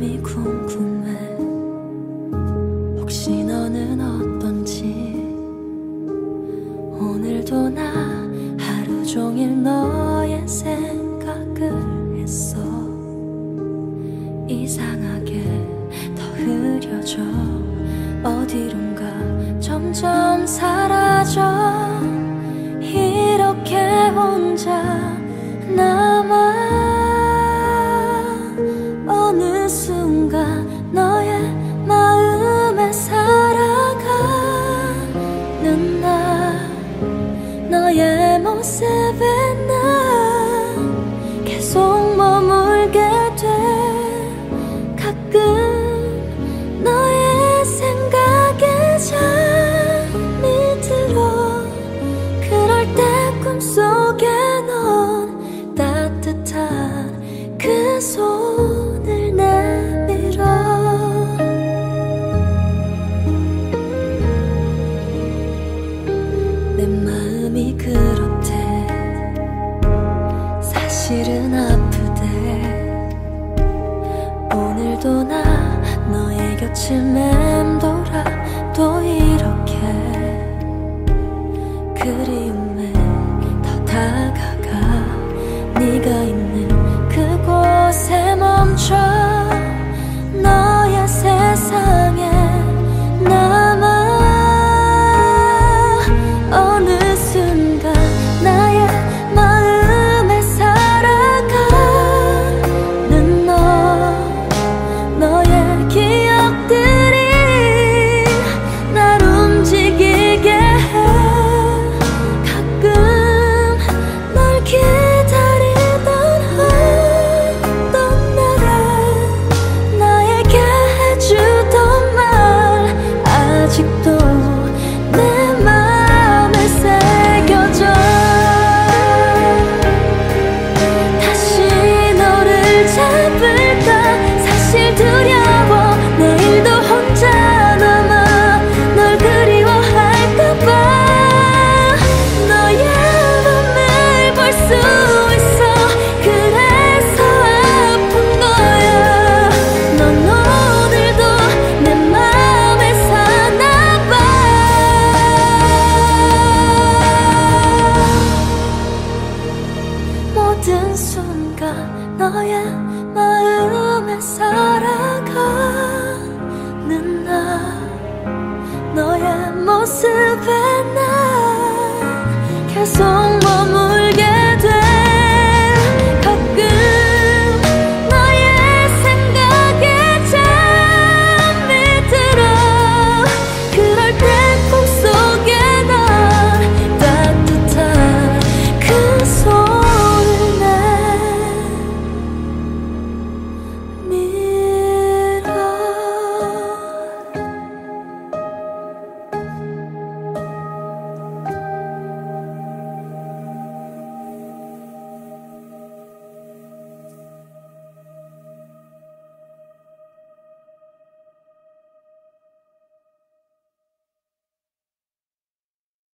마음이 궁금해. 혹시 너는 어떤지. 오늘도 나 하루 종일 너의 생각을 했어. 이상하게 더 흐려져. 어디론가 점점 사라져. 이렇게 혼자 남아. 어느 순간 너의 마음에 살아가는 나. 너의 모습에 난 계속 머물게 돼. 가끔 너의 생각에 잠이 들어. 그럴 때 꿈속에 넌 따뜻한 그 손을 내밀어. 내 마음이 그렇대. 사실은 아프대. 오늘도 나 너의 곁을 맴돌아. 또 이렇게